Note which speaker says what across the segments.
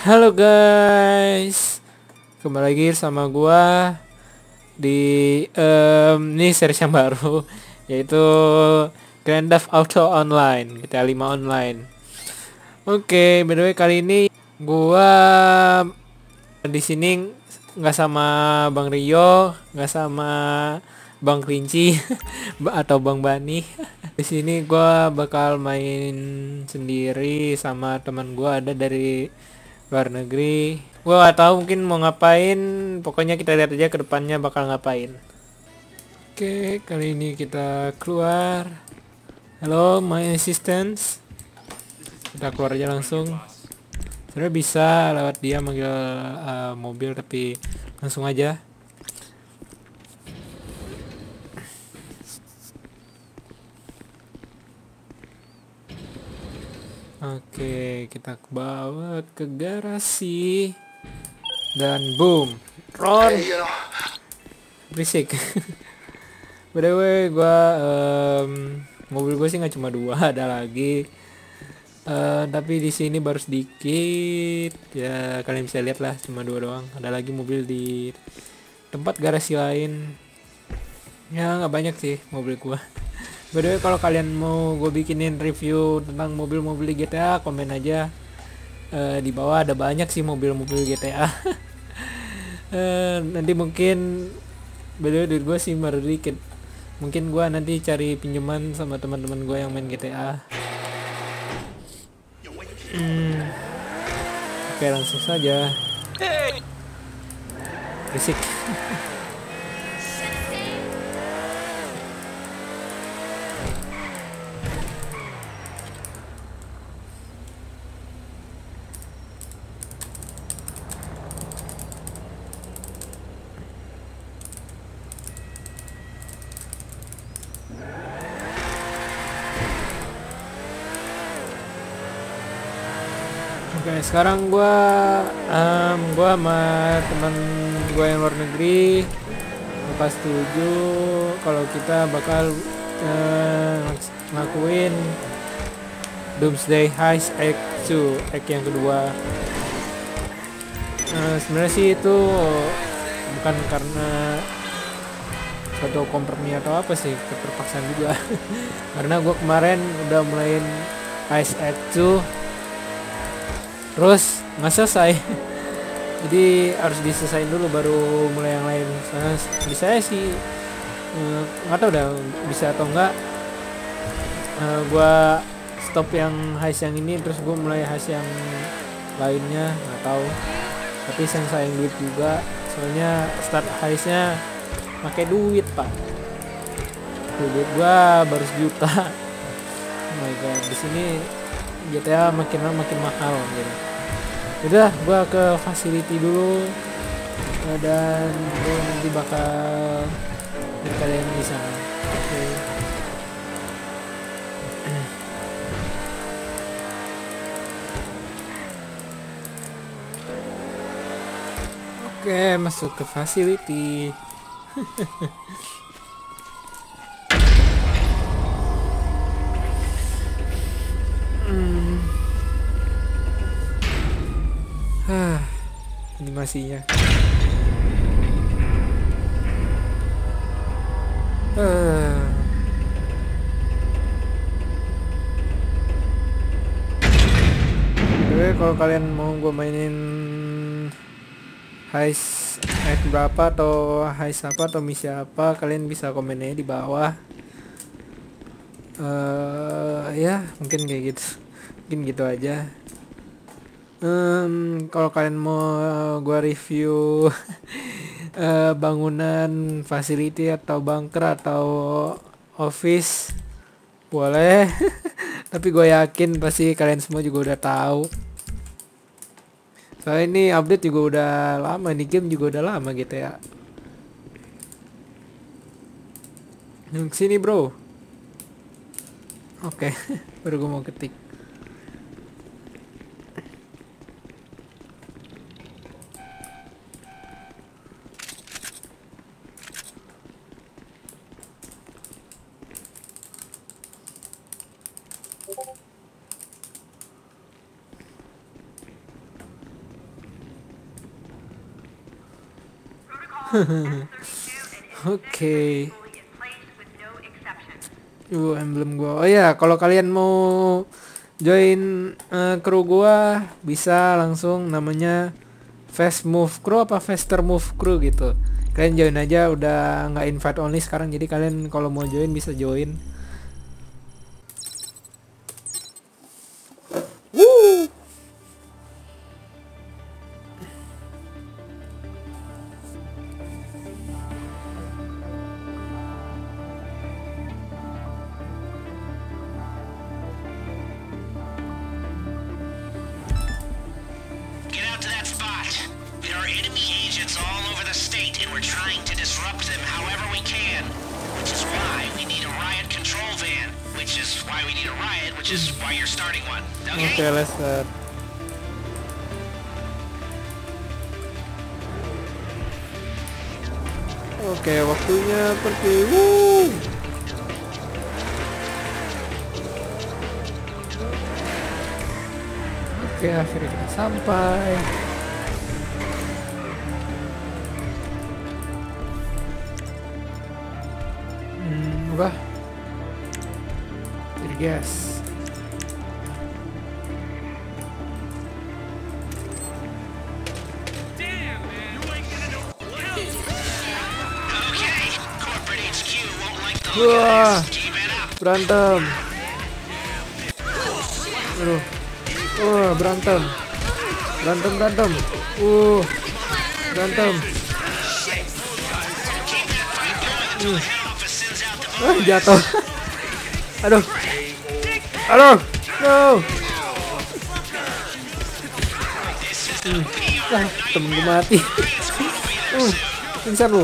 Speaker 1: Halo guys, kembali lagi sama gua di ini series yang baru yaitu Grand Theft Auto Online, GTA 5 Online. Oke, by the way kali ini gua di sini nggak sama Bang Rio, nggak sama Bang Kerinci atau Bang Bani. Di sini gua bakal main sendiri sama teman gua ada dari luar negeri. Gua gak tahu mungkin mau ngapain. Pokoknya kita lihat aja ke depannya bakal ngapain. Oke, kali ini kita keluar. Halo, my assistants. Kita keluar aja langsung. Sebenarnya bisa lewat dia manggil mobil, tapi langsung aja. Oke, kita bawa ke garasi. Dan boom, Ron berisik. By the way, mobil gue sih nggak cuma dua, ada lagi. Tapi di sini baru sedikit. Ya kalian bisa lihat lah, cuma dua doang. Ada lagi mobil di tempat garasi lain. Ya nggak banyak sih mobil gue. By the way, kalau kalian mau gue bikinin review tentang mobil-mobil di GTA, komen aja. Di bawah ada banyak sih mobil-mobil GTA. Nanti mungkin beda duit gue sih baru dikit. Mungkin gue nanti cari pinjaman sama teman-teman gue yang main GTA. Oke, langsung saja. Berisik. Oke, sekarang gua sama teman gua yang luar negeri lepas setuju kalau kita bakal ngelakuin Doomsday Heist Act 2, act yang kedua. Sebenarnya sih itu bukan karena suatu kompromi atau apa sih, keterpaksaan juga. Karena gua kemarin udah mulain Heist Act 2 terus nggak selesai. Jadi harus diselesain dulu baru mulai yang lain. Soalnya di saya sih nggak tahu udah bisa atau enggak. Gua stop yang heist yang ini terus gue mulai heist yang lainnya, nggak tahu. Tapi sayang duit juga. Soalnya start heistnya pakai duit pak. Duit gua baru 1 juta. Oh my god, di sini GTA makin lama makin mahal gitu. Udah, gua ke facility dulu dan gua nanti bakal lihat kalian di sana. Oke. Oke, masuk ke facility. Animasinya. Oke, kalau kalian mau gue mainin heist act berapa atau heist apa atau misi apa, kalian bisa komennya di bawah. Ya mungkin kayak gitu, mungkin gitu aja. Kalau kalian mau gua review bangunan, facility atau bunker atau office, boleh. Tapi gue yakin pasti kalian semua juga udah tahu. Soalnya ini update juga udah lama, ini game juga udah lama gitu ya. Sini bro. Oke, baru gue mau ketik. Oke. Emblem gua. Oh ya, kalau kalian mau join kru gua bisa langsung, namanya Fast Move Crew apa Faster Move Crew gitu. Kalian join aja, udah nggak invite only sekarang, jadi kalian kalau mau join bisa join. Woo!
Speaker 2: Get out to that spot. There are enemy agents all over the state, and we're trying to disrupt them however we can. Which is why we need a riot control van. Which is why we need a riot, which is why you're starting one. Okay?
Speaker 1: Oke, Lester. Oke, waktunya pergi. Woo! Oke, akhirnya kita sampai. Apa? Jadi gas.
Speaker 2: Okay. Corporate HQ won't like the look
Speaker 1: Wah,
Speaker 2: of this. Keep it up.
Speaker 1: berantem. Aduh. Berantem. Berantem. Berantem.
Speaker 2: Head office sends out the
Speaker 1: Jatuh. Aduh. No. Temen gue mati. Pingsan lu.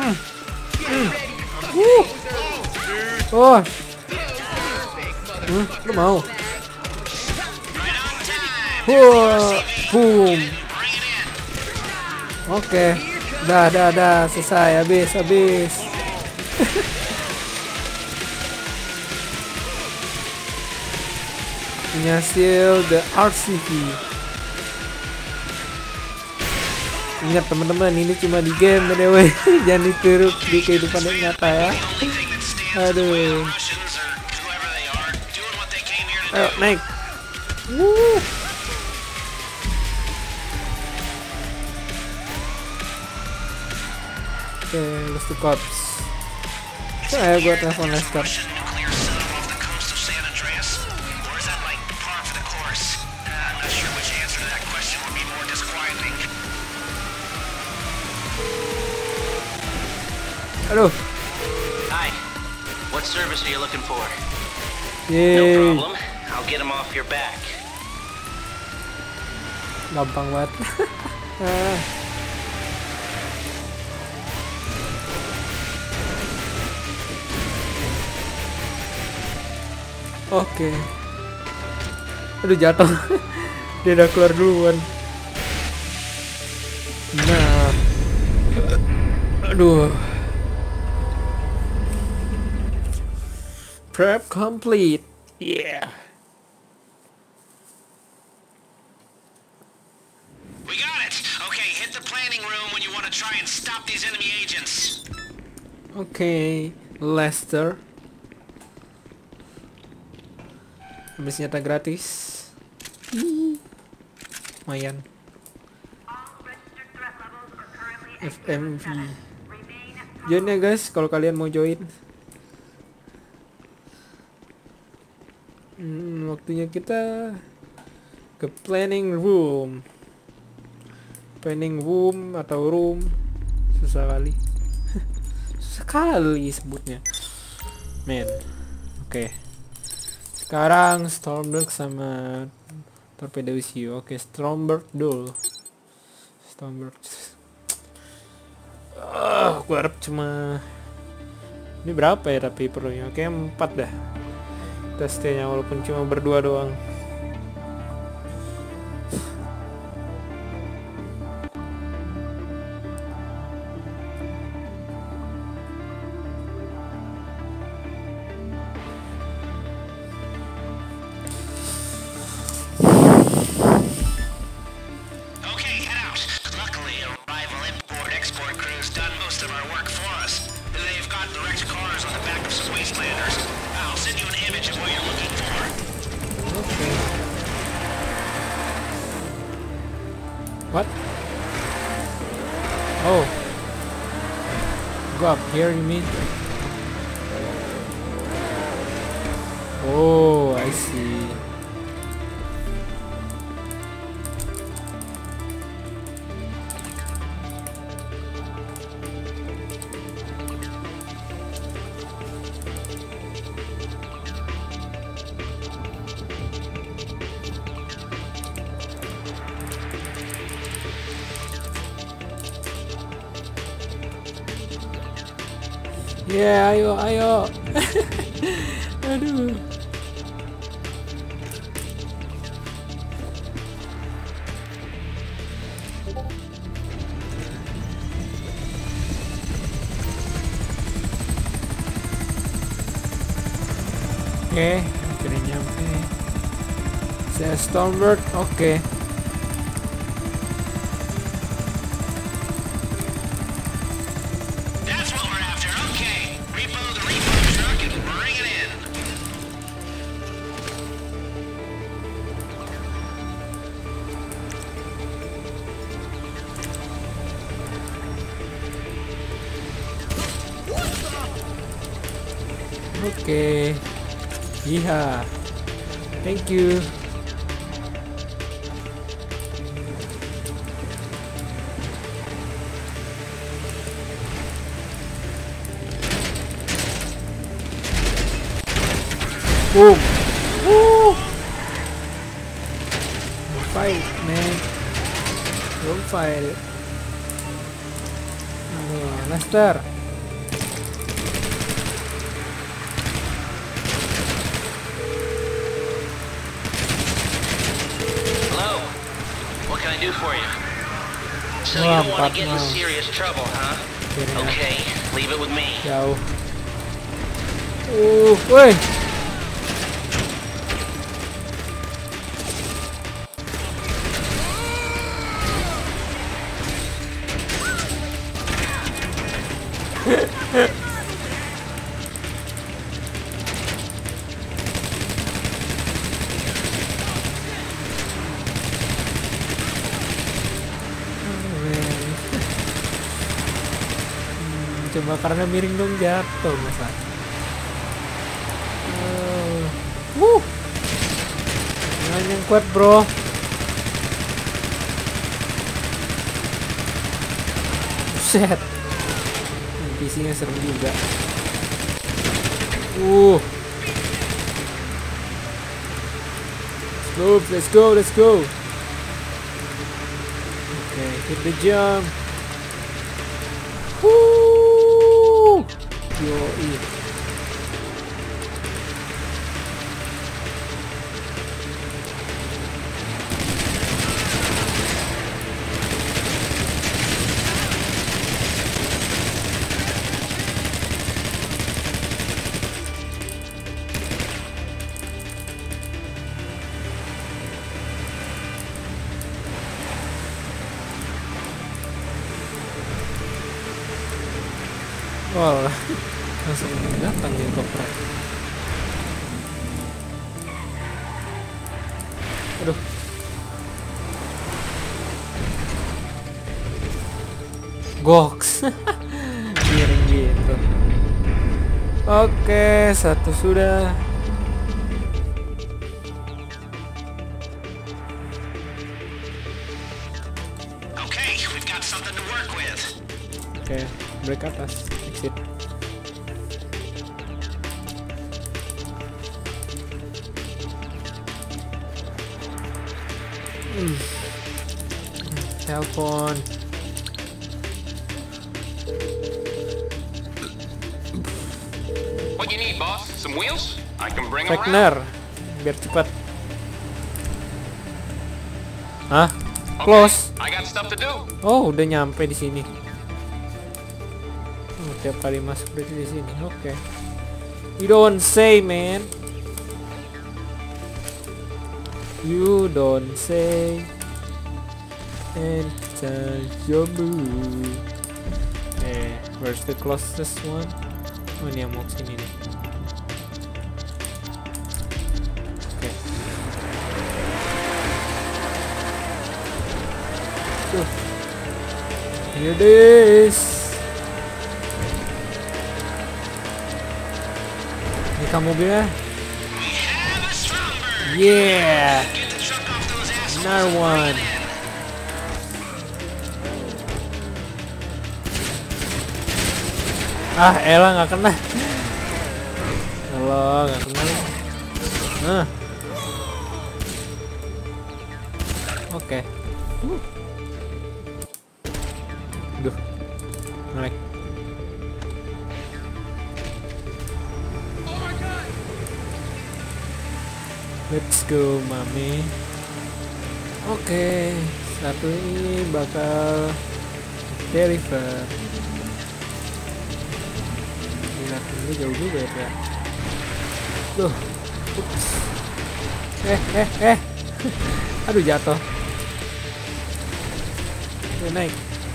Speaker 1: Lu mau? Boom. Oke. Dah. Selesai. Habis. Punya seal the RCP. Ingat teman-teman, ini cuma di game anyway. Jangan ditiru di kehidupan yang nyata ya. Aduh. Ayo naik. Oke, let's do cops. Ayo gua telepon Lester. Aduh.
Speaker 2: Hi. What service are you looking for? No
Speaker 1: Yeay.
Speaker 2: problem. I'll get him off your back.
Speaker 1: Gampang banget. Oke. Aduh, jatuh. Dia udah keluar duluan. Nah. Aduh. Prep complete. Yeah.
Speaker 2: We got it. Okay, hit the planning room when you want to try and stop these enemy agents.
Speaker 1: Oke, Lester. Habis nyata gratis. Lumayan. FMV. Join ya guys kalau kalian mau join. Waktunya kita ke planning room. Planning room atau room, susah kali. Susah kali sebutnya. Men. Oke. Sekarang Stormbird sama Torpedo Issue. Oke, Stormbird dulu. Stormbird. Gua harap cuma ini berapa ya tapi perlunya? Oke, 4 dah. Tesnya walaupun cuma berdua doang.
Speaker 2: Okay, head out. Luckily, a rival import-export crew has done most of our work for us. They've got wrecked cars on the back of some wastelanders. I'll send you an image of what you're looking for.
Speaker 1: Okay. What? Oh. Go up here, you mean? Oh, I see. Ya, ayo, ayo. Aduh. Oke, akhirnya nyampe. Saya Stormbird, oke.
Speaker 2: That's what we're after. Okay. Repo the repo truck and bring it in.
Speaker 1: Oke. Iya. Thank you. Boom. Woo. Fight, man. Don't fight. Lester.
Speaker 2: Hello. What can I do for you? So you
Speaker 1: Wah,
Speaker 2: don't want to get in
Speaker 1: 4
Speaker 2: serious trouble, huh?
Speaker 1: Kira.
Speaker 2: Okay, leave it with me.
Speaker 1: Jauh. Woi. Coba karena miring dong jatuh masa. Jangan yang kuat bro. Buset. NPC-nya serem juga. Let's go, let's go. Okay, hit the jump. Yoi. Wah, langsung datang ya kopret. Aduh. Goks. Miring gitu. Oke, satu sudah.
Speaker 2: Okay, we've got something to work with.
Speaker 1: Oke, break atas. Exit. Telepon.
Speaker 3: What you need, boss? Some wheels? I can bring them around.
Speaker 1: Wagner, biar cepat. Hah? Close.
Speaker 3: I got stuff to do.
Speaker 1: Oh, udah nyampe di sini. Tiap kali masuk berarti di sini. Oke. You don't say, man. You don't say. And your move. Where's the closest one? Oh, ini yang mau kesini nih. Oke. Here it is. Ini kamu mobilnya. Yeah. Another one. Ah, elah nggak kena. Halo, nggak kena. Oke. Duh, naik. Let's go, mami. Oke, satu ini bakal deliver. Lihat ini jauh juga ya. Duh, ups. Aduh, jatuh. Oke, naik.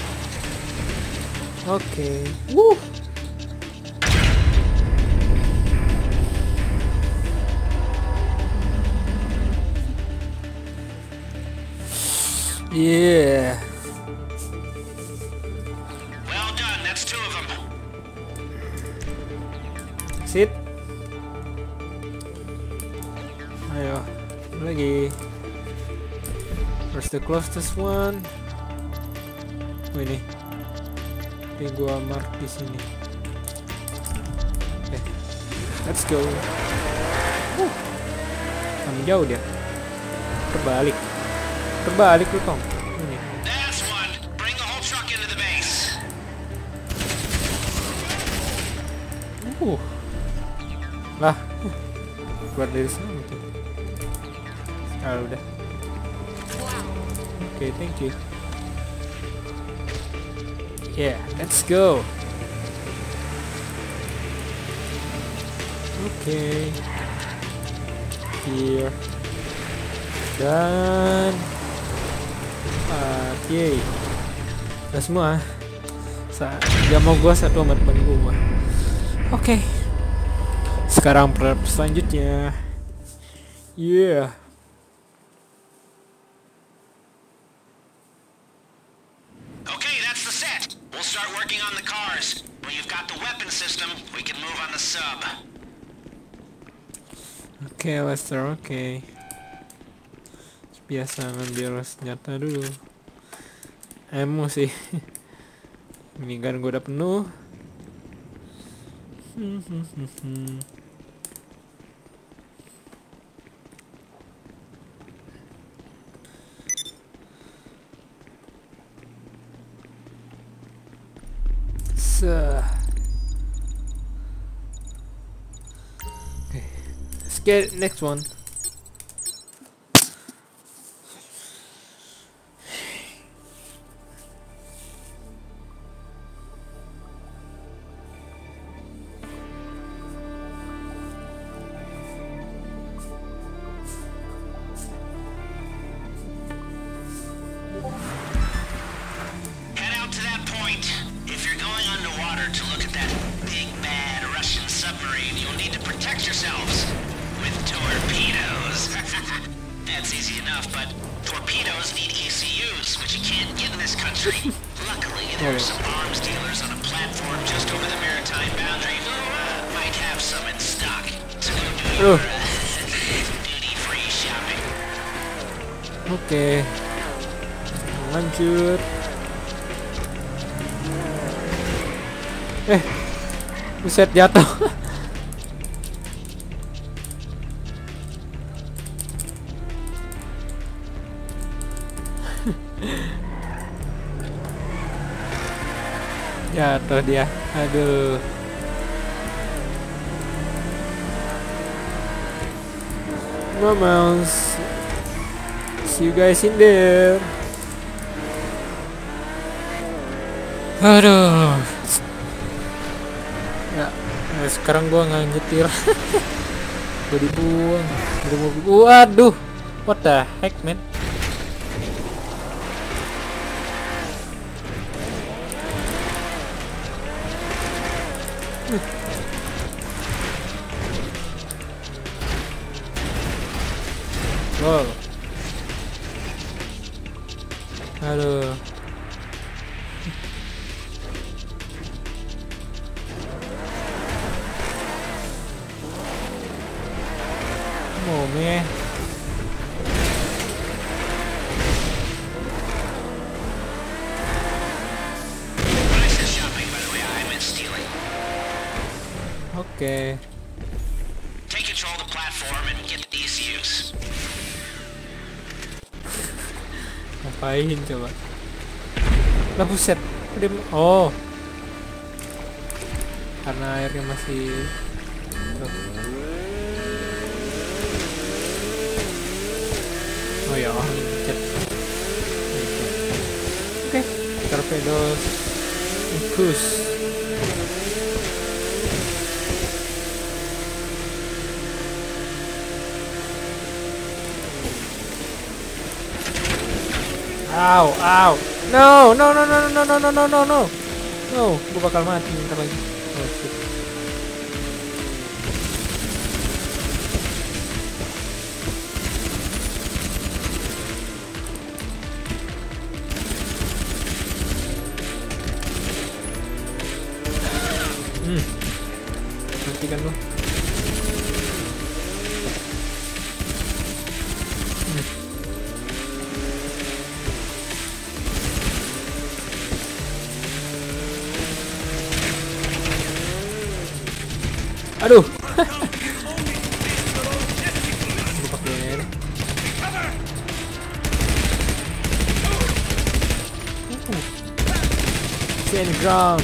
Speaker 1: Oke. Yeah.
Speaker 2: Well done, that's 2 of them.
Speaker 1: Sit. Ayo, lagi. Where's the closest one? Oh, ini. Ini gua mark di sini. Oke. Let's go. Kamu jauh dia. Terbalik lu, Tom. Ini.
Speaker 2: That's one. Bring the whole truck into the base.
Speaker 1: Lah. Keluar dari sana tuh. Ah, udah. Oke, thank you. Yeah, let's go. Oke. Here. Dan yay. Udah semua. Gak mau gua satu sama temen gua. Oke. Sekarang prep selanjutnya. Yeah.
Speaker 2: Okay, that's the set. We'll start working on the cars. When you've got the weapon system, we can move on the sub.
Speaker 1: Oke, Lester, oke. Biasa ngambil senjata dulu. Ammo sih. Minigun gue udah penuh. Okay. Let's get next one.
Speaker 2: Luckily, there are some arms dealers on a platform just over the maritime boundary who might have some in stock. So go do your duty-free shopping.
Speaker 1: Oke. Lanjut. Buset, jatuh. Jatuh dia. Aduh. Mamas. See you guys in there. Aduh. Ya, sekarang gua nggak nyetir. Gua dibuang. Waduh. What the heck, man? Wow. Aduh. Meh.
Speaker 2: When I said shopping, by the way, I meant stealing.
Speaker 1: Oke.
Speaker 2: Take control of the platform and get the ECUs.
Speaker 1: Ngapain coba? Lah buset. Oh. Karena airnya masih tuh. Oh ya, chat. Oke, torpedoes infus. Ow, ow. No, no, no, no, no, no, no, no, no, no. No, gue bakal mati bentar lagi. Oh shit. Matikan lu. Aduh. Lupa pakai. Stand ground.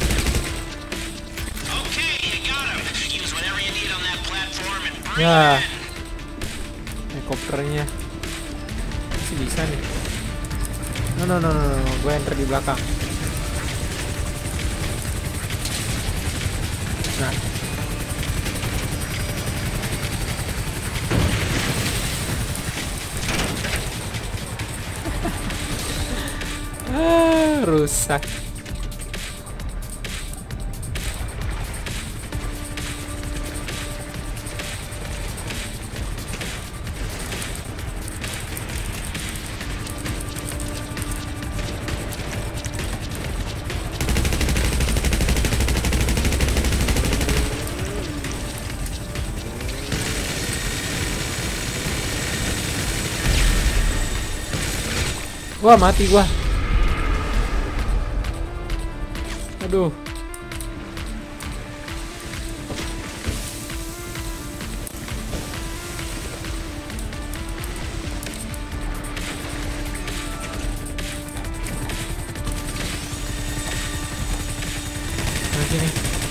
Speaker 1: Ya, helikopternya masih bisa nih. No, gue enter di belakang. Nah, rusak. Wah, mati gua. Aduh. Nah, sini.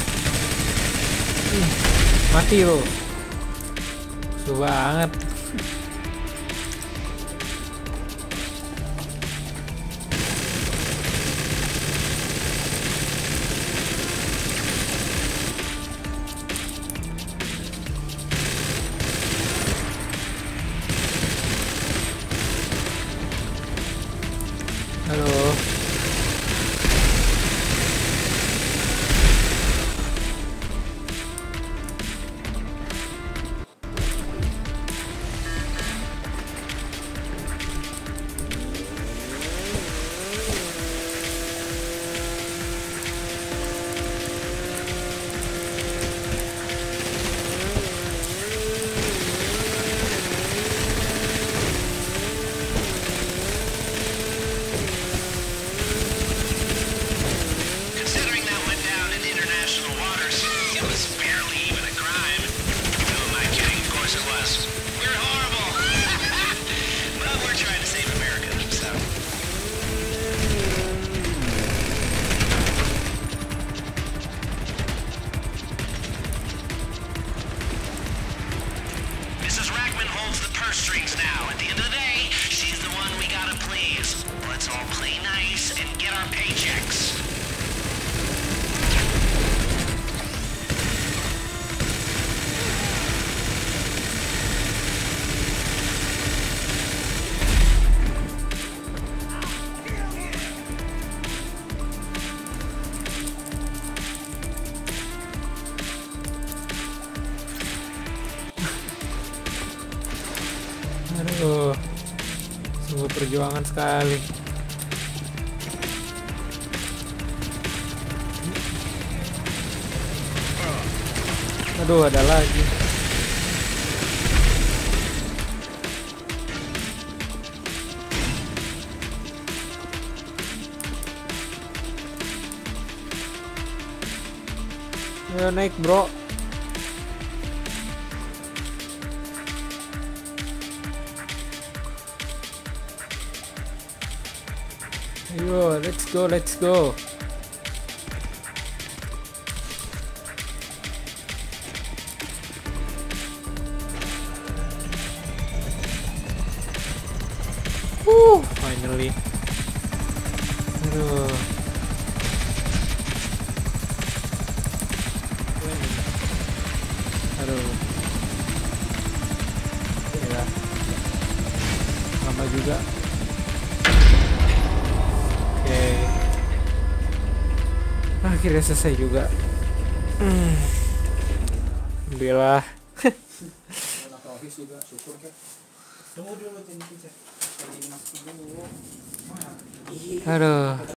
Speaker 1: Mati lo. Susah banget. Halo. Sungguh perjuangan sekali. Aduh, ada lagi. Ayo naik bro. Ayo, let's go. Finally. Aduh. Ya. Lama juga. Oke. Akhirnya selesai juga. Alhamdulillah. Aduh.